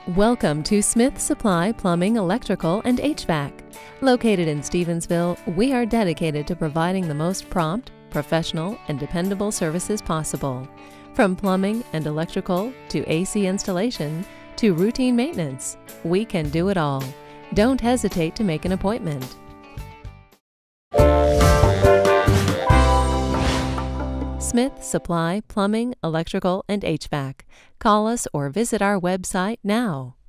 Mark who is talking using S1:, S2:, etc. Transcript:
S1: Welcome to Smith Supply Plumbing, Electrical, and HVAC. Located in Stephenville, we are dedicated to providing the most prompt, professional, and dependable services possible. From plumbing and electrical to AC installation to routine maintenance, we can do it all. Don't hesitate to make an appointment. Smith Supply Plumbing, Electrical, and HVAC. Call us or visit our website now.